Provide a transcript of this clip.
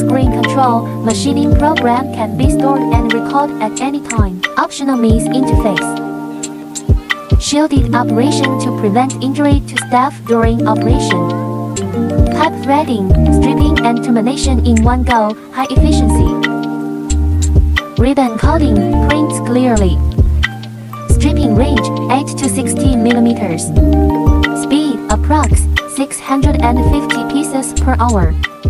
screen control, machining program can be stored and recalled at any time. Optional means interface. Shielded operation to prevent injury to staff during operation. Pipe threading, stripping and termination in one go, high efficiency. Ribbon coating, prints clearly. Stripping range, 8 to 16 millimeters. Speed, approx. 650 pieces per hour.